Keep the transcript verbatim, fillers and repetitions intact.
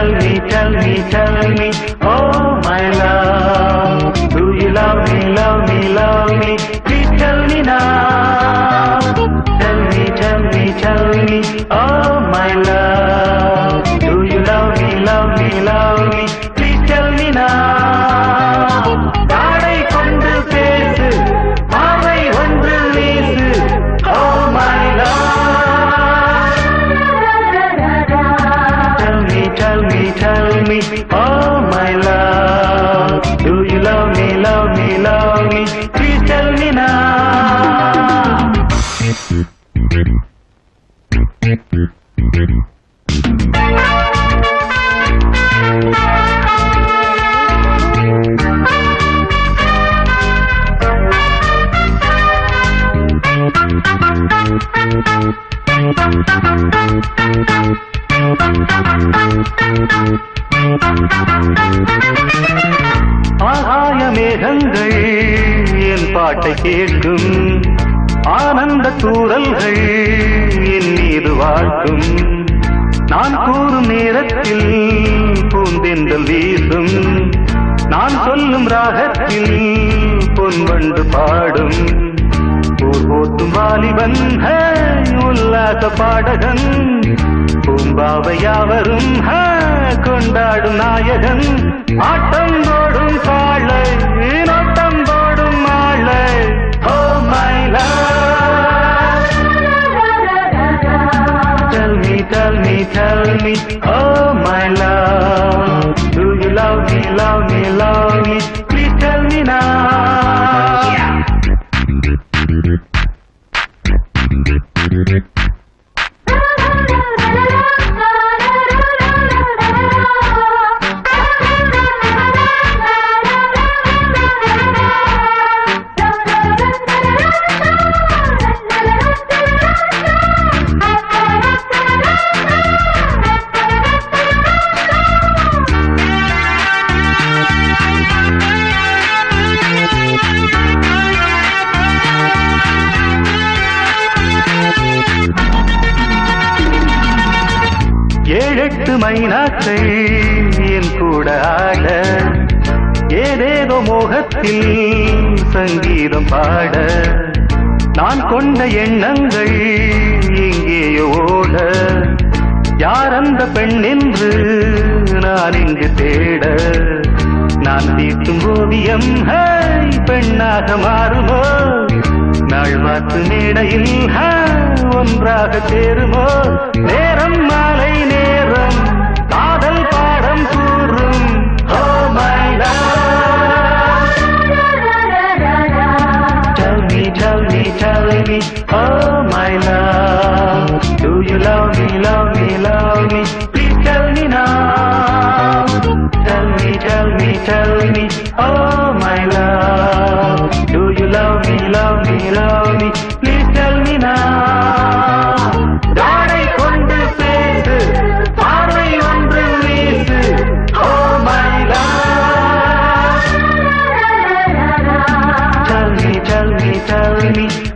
tell me, tell me, tell me, oh my love, do you love me, love me, love me, please tell me now. Tell me, tell me, tell me, oh my love, do you love me, love me, love me, please tell me now. தாடை கொண்டு பேசு, மாவை ஒன்று வீசு, oh my love. Tell me, tell me, tell me, oh my love, do you love me, love me, love me, please tell me now. ஆகாய மேகங்கள் என் பாட்டை கேட்கும், ஆனந்த தூறல்கள் என் மீது வாழ்த்தும், நான் கூறும் நேரத்தில் பூந்தென்றல் வீசும், நான் சொல்லும் ராகத்தில் பொன்வண்டு பாடும், போர்வோட்டும் வாலிபன் உல்லாச பாடகன், பூம்பாவையாவரும் கொண்டாடும் நாயகன், ஆட்டம் போடும் காளை நோட்டம் போடும் மாளை, oh my love. Tell me, tell me, tell me, oh my love, do you love me, love me, love me, please tell me now. ஏழெட்டு மைனாக்கள் என் கூட ஆட, ஏதேதோ மோகத்தில் சங்கீதம் பாட, நான் கொண்ட எண்ணங்கள் எங்கேயோ ஓட, யார் அந்த பெண் என்று நான் இங்கு தேட, நான் தீட்டும் ஓவியம் பெண்ணாக மாறுமோ, நாள் மாற்று மேடையில் ஒன்றாக சேருமோ, நேரம் மாலை நேரம் காதல் பாடம் கூறும், oh my love. Tell me, tell me, tell me, oh my love, do you love me, love me, love me, please tell me now. Tell me, tell me, tell me, oh my love, do you love me, love me, love me, please tell me now. தாடை கொண்டு பேசு, பார்வை ஒன்று வீசு, oh my love. Tell me, tell me, tell me,